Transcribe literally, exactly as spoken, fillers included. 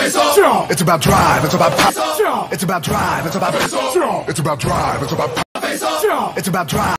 It's about drive, it's about pop. It's about drive, it's about It's about drive, it's about It's about drive.